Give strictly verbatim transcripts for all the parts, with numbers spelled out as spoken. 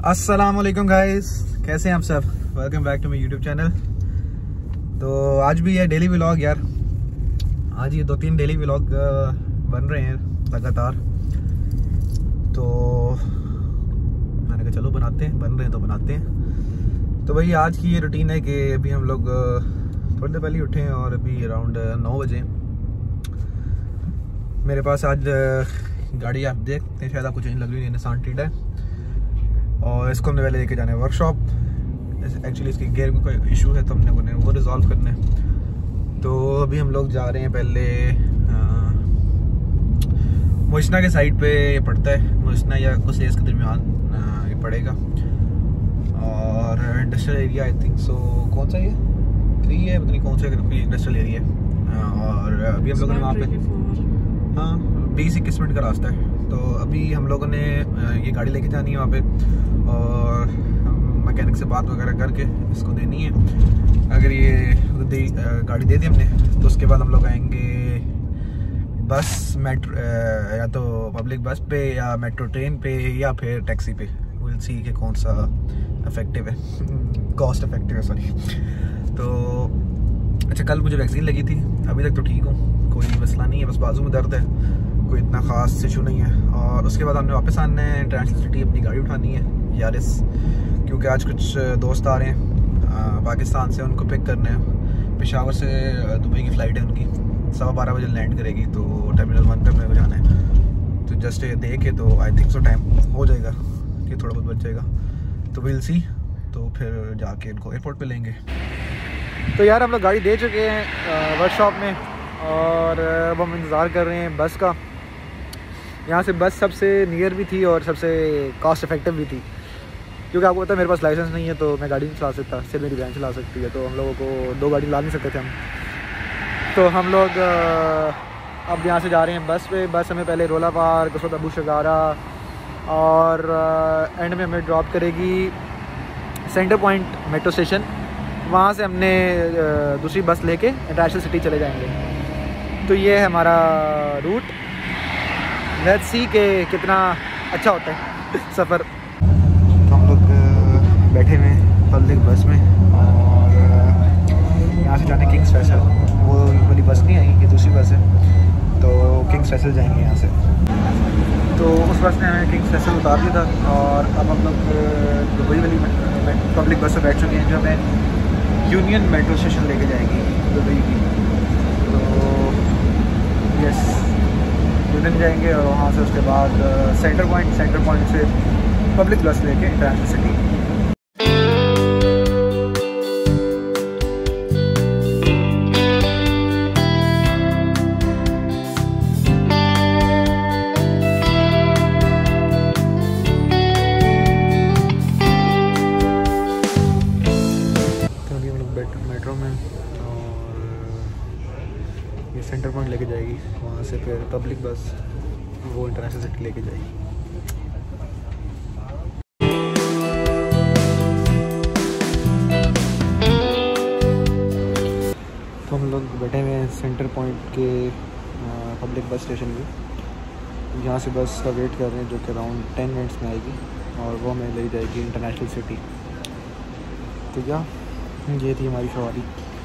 अस्सलाम वालेकुम गाइस, कैसे हैं आप सब। Welcome back to my YouTube channel. तो आज भी है डेली व्लॉग यार। आज ये दो तीन डेली व्लॉग बन रहे हैं लगातार, तो मैंने कहा चलो बनाते हैं, बन रहे हैं तो बनाते हैं। तो भाई आज की ये रूटीन है कि अभी हम लोग थोड़ी देर पहले उठे हैं और अभी अराउंड नौ बजे मेरे पास आज गाड़ी, आप देखते हैं शायद आपको चेंज लग रही है, निसान टिड है और इसको हमने पहले लेके जाना है वर्कशॉप। एक्चुअली इसकी गियर में कोई इशू है तो हमने उन्हें वो रिजॉल्व करना है। तो अभी हम लोग जा रहे हैं पहले मोइसना के साइड पे ये पड़ता है, मोइसना या कुसेस के दरमियान ये पड़ेगा और industrial area I think so कौन सा ये थ्री है, पता नहीं कौन सा इंडस्ट्रियल एरिया है। और अभी हम लोगों ने वहाँ पे हाँ बीस इक्कीस मिनट का रास्ता है। तो अभी हम लोगों ने ये गाड़ी लेके जानी है वहाँ पे और मैकेनिक से बात वगैरह करके इसको देनी है। अगर ये दे, गाड़ी दे दी हमने तो उसके बाद हम लोग आएंगे बस मेट्रो या तो पब्लिक बस पे या मेट्रो ट्रेन पे या फिर टैक्सी पे। विल सी कि कौन सा इफेक्टिव है, कॉस्ट इफेक्टिव है सॉरी। तो अच्छा, कल मुझे वैक्सीन लगी थी, अभी तक तो ठीक हूँ, कोई मसला नहीं है, बस बाजू में दर्द है, कोई इतना ख़ास इशू नहीं है। और उसके बाद हमने वापस आना है इंटरनेशनल सिटी, अपनी गाड़ी उठानी है यारिस, क्योंकि आज कुछ दोस्त आ रहे हैं पाकिस्तान से, उनको पिक करने हैं। पेशावर से दुबई की फ़्लाइट है उनकी, सवा बारह बजे लैंड करेगी, तो टर्मिनल वन पे अपने को जाना है। तो जस्ट ये देखे तो आई थिंक सो टाइम हो जाएगा कि थोड़ा बहुत बच जाएगा, तो विल सी। तो फिर जाके इनको एयरपोर्ट पे लेंगे। तो यार हम लोग गाड़ी दे चुके हैं वर्कशॉप में और अब हम इंतज़ार कर रहे हैं बस का। यहाँ से बस सबसे नियर भी थी और सबसे कॉस्ट इफेक्टिव भी थी, क्योंकि आपको पता है मेरे पास लाइसेंस नहीं है तो मैं गाड़ी नहीं चला सकता, सिर्फ मेरी बहन चला सकती है। तो हम लोगों को दो गाड़ी ला नहीं सकते थे हम। तो हम लोग अब यहाँ से जा रहे हैं बस पे। बस हमें पहले रोला पार्क, उसके बाद अबू शगारा और एंड में हमें ड्रॉप करेगी सेंटर पॉइंट मेट्रो स्टेशन। वहाँ से हमने दूसरी बस लेके इंटरनेशनल सिटी चले जाएंगे। तो ये है हमारा रूट। लेट्स सी के कितना अच्छा होता है सफ़र। तो हम लोग बैठे हुए हैं पब्लिक बस में और यहाँ से जाने किंग्स फैसल, वो वाली बस नहीं आई, ये दूसरी बस है, तो किंग्स फैसल जाएंगे यहाँ से। तो उस बस ने हमें किंग्स फैसल उतार दिया था और अब हम लोग दुबई वाली पब्लिक बस में बैठ चुके हैं जो हमें यूनियन मेट्रो स्टेशन लेके जाएगी दुबई की। तो यस, यूनियन जाएंगे और वहाँ से उसके बाद सेंटर पॉइंट, सेंटर पॉइंट से पब्लिक बस लेके इंटरनेशनल सिटी। मेट्रो में और ये सेंटर पॉइंट लेके जाएगी, वहाँ से फिर पब्लिक बस वो इंटरनेशनल सिटी लेके जाएगी। तो हम लोग बैठे हुए हैं सेंटर पॉइंट के पब्लिक बस स्टेशन में। यहाँ से बस का वेट कर रहे हैं जो कि अराउंड टेन मिनट्स में आएगी और वो हमें ले जाएगी इंटरनेशनल सिटी। तो क्या ये थी हमारी सवारी।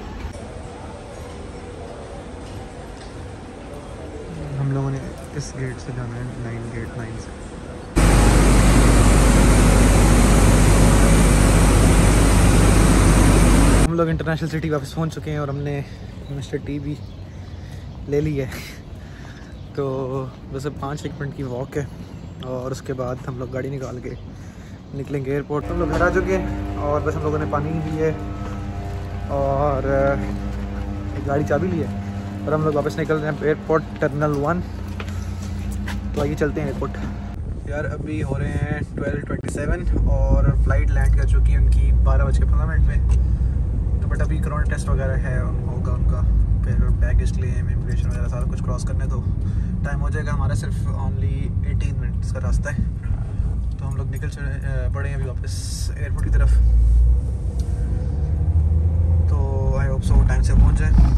हम लोगों ने इस गेट से जाना है, नाइन गेट नाइन से। हम लोग इंटरनेशनल सिटी वापस पहुंच चुके हैं और हमने मिस्टर टी भी ले ली है। तो बस अब पाँच एक मिनट की वॉक है और उसके बाद हम लोग गाड़ी निकाल के निकलेंगे एयरपोर्ट। हम लोग घर आ चुके हैं और बस हम लोगों ने पानी ली है और गाड़ी चाबी ली है और हम लोग वापस निकल रहे हैं एयरपोर्ट टर्मिनल वन। तो आइए चलते हैं एयरपोर्ट। यार अभी हो रहे हैं ट्वेल्व ट्वेंटी सेवन और फ़्लाइट लैंड कर चुकी है उनकी बारह बज के पंद्रह मिनट में। तो बट अभी कोरोना टेस्ट वगैरह है होगा उनका, फिर बैगेज क्लेम, इमिग्रेशन वगैरह सारा कुछ क्रॉस करने तो टाइम हो जाएगा। हमारा सिर्फ ओनली एटीन मिनट्स का रास्ता है। तो हम लोग निकल पड़े हैं अभी वापस एयरपोर्ट की तरफ। तो आई होप सो टाइम से पहुंच जाए।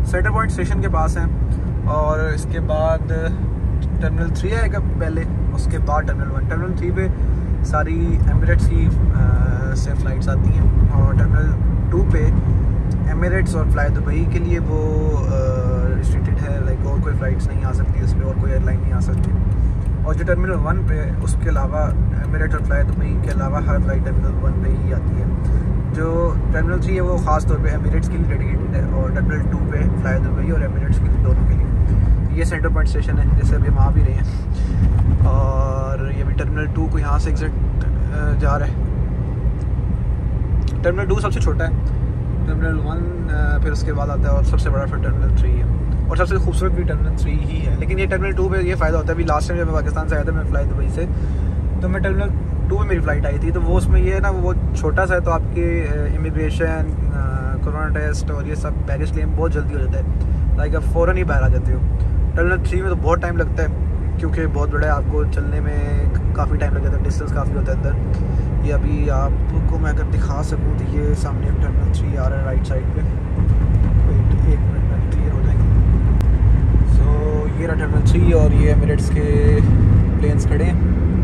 सेंटर पॉइंट स्टेशन के पास हैं। और इसके बाद टर्मिनल थ्री आएगा पहले, उसके बाद टर्मिनल वन। टर्मिनल थ्री पे सारी एमिरेट्स की से फ़्लाइट्स आती हैं, और टर्मिनल टू पे एमिरेट्स और फ्लाई दुबई के लिए वो रिस्ट्रिक्टेड है, लाइक और कोई फ़्लाइट्स नहीं आ सकती उस पर, और कोई एयरलाइन नहीं आ सकती। और जो टर्मिनल वन पे, उसके अलावा एमिरेट्स और फ्लाई दुबई के अलावा हर फ्लाइट टर्मिनल वन पे ही आती है। जो टर्मिनल थ्री है वो ख़ास तौर पे एमिरेट्स के लिए डेडिकेटेड है, और टर्मिनल टू पे फ्लाई दुबई और एमिरेट्स के लिए, दोनों के लिए। ये सेंटर पॉइंट स्टेशन है, जैसे अभी हम आ भी रहे हैं। और ये भी टर्मिनल टू को यहाँ से एग्जिट जा रहा है। टर्मिनल टू सबसे छोटा है, टर्मिनल वन फिर उसके बाद आता है, और सबसे बड़ा फिर टर्मिनल थ्री है, और सबसे खूबसूरत भी टर्मिनल थ्री ही है। लेकिन ये टर्मिनल टू पे ये फ़ायदा होता है, अभी लास्ट टाइम जब मैं पाकिस्तान से आया था, मैं फ्लाई दुबई से, तो मैं टर्मिनल टू में मेरी फ़्लाइट आई थी, तो वो उसमें ये है ना, वो छोटा सा है, तो आपके इमिग्रेशन, कोरोना टेस्ट और ये सब बैगेज क्लेम बहुत जल्दी हो जाता है, लाइक आप फ़ौरन ही बाहर आ जाते हो। टर्मिनल थ्री में तो बहुत टाइम लगता है, क्योंकि बहुत बड़ा है, आपको चलने में काफ़ी टाइम लग जाता है, डिस्टेंस काफ़ी होता है अंदर। ये अभी आपको मैं अगर दिखा सकूँ तो ये सामने टर्मिनल थ्री आ रहा है राइट साइड पे। वेट एक मिनट में क्लियर हो जाएंगे। सो ये रहा टर्मिनल थ्री, और ये एमिरेट्स के प्लेन्स खड़े हैं।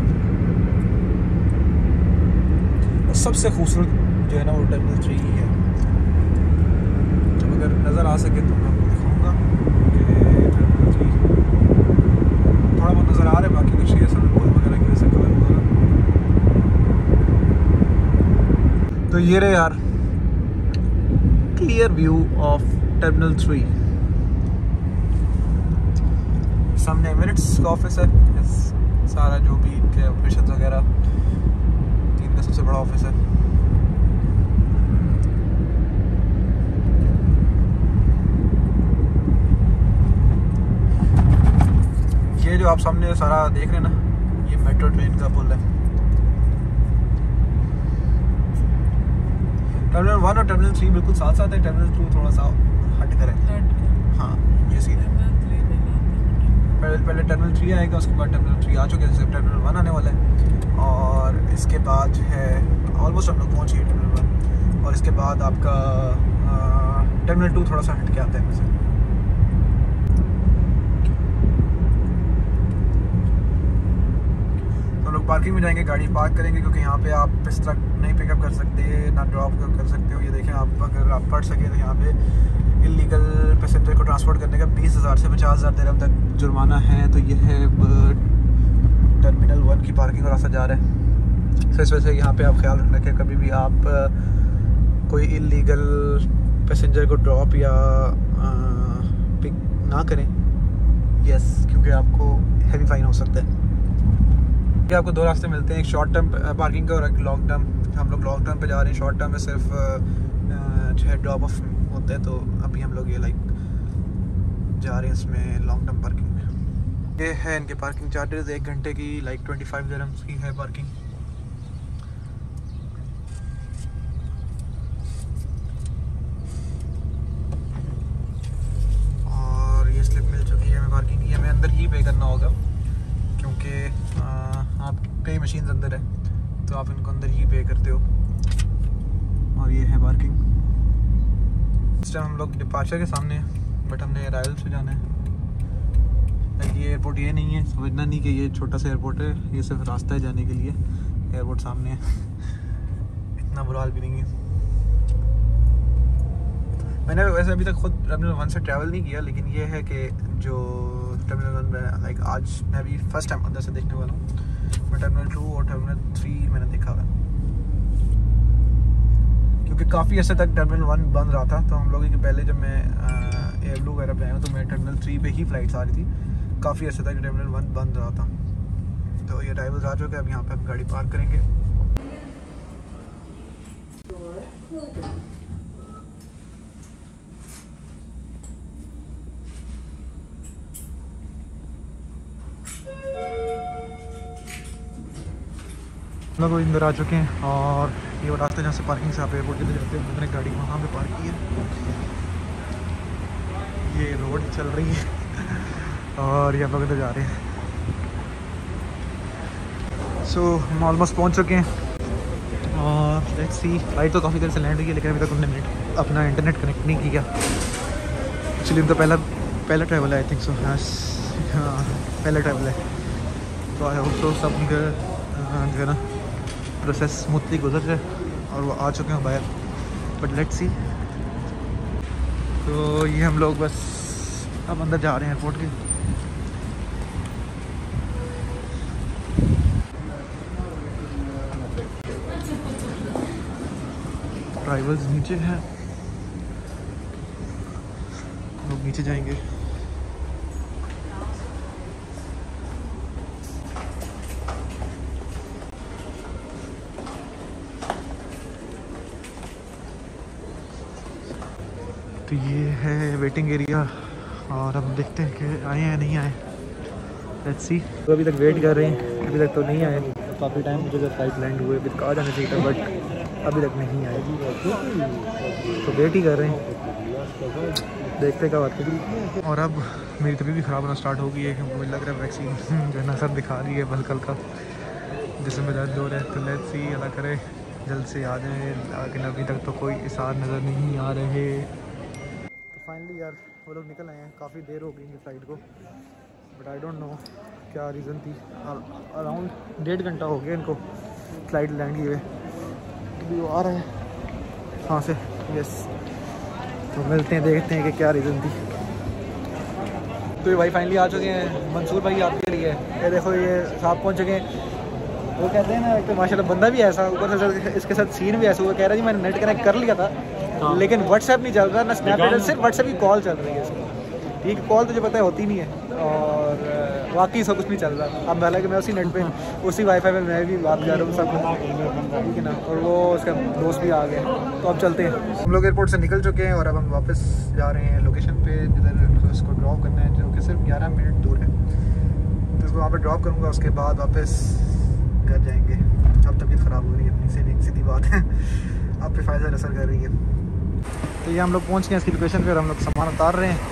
और सबसे खूबसूरत जो है ना वो टर्मिनल थ्री ही है। जब अगर नज़र आ सके तो मैं आपको दिखाऊँगा कि टर्मिनल थ्री थोड़ा बहुत नज़र आ रहा है, बाकी कुछ ये सब पुल वगैरह की वजह से कवर हो रहा है। तो ये रहे यार clear view of terminal three. सामने एमिरेट्स का ऑफिस है, सारा जो भी इनके ऑपरेशंस वगैरह, इनका सबसे बड़ा ऑफिस है। ये जो आप सामने सारा देख रहे हैं ना, ये मेट्रो ट्रेन का पुल है। टर्मिनल वन और टर्मिनल थ्री बिल्कुल साथ साथ है, टर्मिनल टू थोड़ा सा हट कर है। हाँ ये सीधे पहले पहले टर्मिनल थ्री आएगा, उसके बाद टर्मिनल थ्री आ चुके हैं, जैसे टर्मिनल वन आने वाला है, और इसके बाद है ऑलमोस्ट हम लोग पहुँच गए टर्मिनल वन, और इसके बाद आपका टर्मिनल टू थोड़ा सा हट के आता है वैसे। तो लोग पार्किंग में जाएंगे, गाड़ी पार्क करेंगे, क्योंकि यहाँ पे आप इस तरह नहीं पिकअप कर सकते, ना ड्रॉप कर सकते हो। ये देखें, आप अगर आप पढ़ सके तो यहाँ पे इलीगल पैसेंजर को ट्रांसपोर्ट करने का बीस हज़ार से पचास हज़ार दिरहम तक जुर्माना है। तो ये है टर्मिनल वन की पार्किंग का रास्ता जा रहा है। तो इस वजह से यहाँ पे आप ख्याल रखना कि कभी भी आप कोई इलीगल पैसेंजर को ड्रॉप या पिक ना करें, यस, क्योंकि आपको हैवी फाइन हो सकता है। ये आपको दो रास्ते मिलते हैं, एक शॉर्ट टर्म पार्किंग का और एक लॉन्ग टर्म। हम लोग लॉन्ग टर्म पे जा रहे हैं, शॉर्ट टर्म में सिर्फ जो है ड्रॉप ऑफ होता है, तो अभी हम लोग ये लाइक जा रहे हैं इसमें लॉन्ग टर्म पार्किंग में। ये है इनके पार्किंग चार्जेस, एक घंटे की लाइक ट्वेंटी फाइव दिरहम्स की है पार्किंग। और ये स्लिप मिल चुकी है हमें पार्किंग की, हमें अंदर ही पे करना होगा, क्योंकि आप पे मशीन अंदर है, तो आप इनको अंदर ही पे करते हो। और ये है पार्किंग। इस टाइम हम लोग डिपार्चर के सामने हैं, बट हमने अराइवल से जाना है। ये एयरपोर्ट ये नहीं है, समझना नहीं कि ये छोटा सा एयरपोर्ट है, ये सिर्फ रास्ता है जाने के लिए। एयरपोर्ट सामने है, इतना बुरा हाल भी नहीं है। मैंने वैसे अभी तक खुद टर्मिनल वन से ट्रैवल नहीं किया, लेकिन ये है कि जो टर्मिनल वन में लाइक आज मैं अभी फर्स्ट टाइम अंदर से देखने वाला हूँ। मैं टर्मिनल टू और टर्मिनल थ्री मैंने देखा हुआ, क्योंकि काफ़ी अर्से तक टर्मिनल वन बंद रहा था। तो हम लोगों के पहले जब मैं एयर ब्लू वगैरह पे आया तो मैं टर्मिनल थ्री पे ही फ़्लाइट्स आ रही थी, काफ़ी अर्से तक टर्मिनल वन बंद रहा था। तो ये अराइवल्स आ चुके हैं, अब यहाँ पे हम गाड़ी पार्क करेंगे। हम लोग इंदर आ चुके हैं, और ये वो रास्ते जहाँ से पार्किंग से आप एयरपोर्ट के लिए जाते हैं, मैंने गाड़ी वहाँ पे पार्क की है। ये रोड चल रही है और ये हम लोग इधर जा रहे हैं। सो so, हम ऑलमोस्ट पहुँच चुके हैं, और लेट्स सी। फ्लाइट तो काफ़ी देर से लैंड हुई है, लेकिन अभी तक हमने अपना इंटरनेट कनेक्ट नहीं किया। एक्चुअली उनका पहला पहला ट्रैवल है आई थिंक सो। हाँ पहला ट्रैवल है, तो आई होप सो सब उनका जो है ना प्रोसेस स्मूथली गुजर जाए और वो आ चुके हैं बाहर, बट लेट्स सी। तो ये हम लोग बस अब अंदर जा रहे हैं एयरपोर्ट के। ड्राइवर्स नीचे हैं, लोग नीचे जाएंगे। तो ये है वेटिंग एरिया और अब देखते हैं कि आए हैं नहीं आए। Let's see. तो अभी तक वेट कर रहे हैं, अभी तक तो नहीं आए। काफ़ी टाइम मुझे जब फ्लाइट लैंड हुए अभी तक आ जाना चाहिए था, बट अभी तक नहीं आए, तो वेट ही कर रहे हैं, देखते क्या बात है। और अब मेरी तबीयत भी ख़राब होना स्टार्ट हो गई है क्योंकि मुझे लग रहा है वैक्सीन जो है ना सर दिखा रही है हल्का हल्का, जिसमें दर्द हो रहा है। तो लेट्स सी अल्लाह करे जल्द से आ जाए, लेकिन अभी तक तो कोई इशार नज़र नहीं आ रहे। फाइनली यार वो लोग निकल आए हैं, काफ़ी देर हो गई इनकी फ़्लाइट को, बट आई डोंट नो क्या रीज़न थी। अराउंड डेढ़ घंटा हो गया इनको फ़्लाइट लैंड किए हुए, तो वो आ रहे हैं वहाँ से। यस, तो मिलते हैं, देखते हैं कि क्या रीज़न थी। तो ये भाई फाइनली आ चुके हैं, मंसूर भाई आपके लिए। ये देखो ये साहब पहुँच चुके हैं। वो कहते हैं ना कि माशाल्लाह बंदा भी ऐसा, ऊपर से इसके साथ सीन भी ऐसा हुआ। कह रहा जी मैंने नेट कनेक्ट कर लिया था, लेकिन व्हाट्सएप नहीं चल रहा ना स्नैपचैट, सिर्फ व्हाट्सएप की कॉल चल रही है इसकी। ठीक, कॉल तुझे पता है होती नहीं है, और बाकी सब कुछ नहीं चल रहा। अब हालांकि मैं उसी नेट पे उसी वाईफाई पे मैं भी बात कर रहा हूँ सब, ठीक है ना। और वो उसका दोस्त भी आ गए, तो अब चलते हैं। हम लोग एयरपोर्ट से निकल चुके हैं और अब हम वापस जा रहे हैं लोकेशन पे, जिधर उसको ड्रॉप करना है, जो कि सिर्फ ग्यारह मिनट दूर है। तो उसको वहाँ पर ड्रॉप करूँगा, उसके बाद वापस घर जाएंगे। अब तबीयत ख़राब हो रही है अपनी, से सीधी बात है, आप पे फ़ायदा असर कर रही है। तो ये हम लोग पहुँच गए इसकी लोकेशन पे और हम लोग सामान उतार रहे हैं।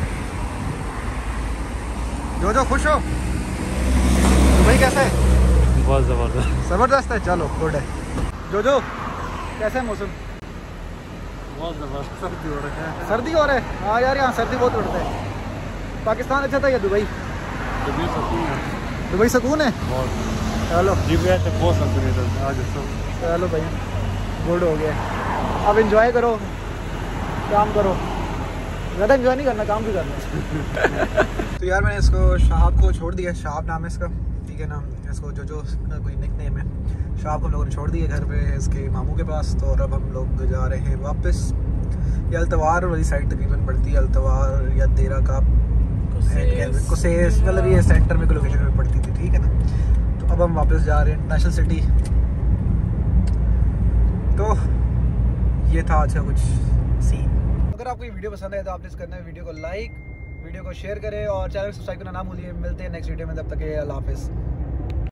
जो जो खुश हो भाई, कैसा है? बहुत ज़बरदस्त ज़बरदस्त है, चलो गुड है। जो जो कैसा है मौसम? बहुत ज़बरदस्त सर्दी हो रही है, सर्दी हो रहा है। हाँ यार यहाँ सर्दी बहुत उड़ता है। पाकिस्तान अच्छा था या दुबई? दुबई सुकून है, दुबई सुकून है बहुत। चलो दुबई से बहुत सुकून है आज। चलो भाई गुड हो गया। अब इंजॉय करो, काम करो, ज़्यादा इंजॉय नहीं करना, काम भी करना। तो यार मैंने इसको शाहाब को छोड़ दिया, शाहाब नाम है इसका, ठीक है ना। इसको जो जो कोई निकनेम है, शाहाब को हम लोगों ने छोड़ दिया घर पे इसके मामू के पास। तो और अब हम लोग जा रहे हैं वापस। ये अल्तवार वाली साइड तकरीबन पड़ती है, अल्तवार या देरा का कुसेस, मतलब ये सेंटर में लोकेशन में पड़ती थी, ठीक है ना। तो अब हम वापस जा रहे हैं इंटरनेशनल सिटी। तो ये था अच्छा कुछ सीन। अगर आपको ये वीडियो पसंद आए तो आप प्लीज़ करना है वीडियो को लाइक, वीडियो को शेयर करें और चैनल को सब्सक्राइब करना ना भूलिए। मिलते हैं नेक्स्ट वीडियो में, तब तक के अल्लाह हाफिज़।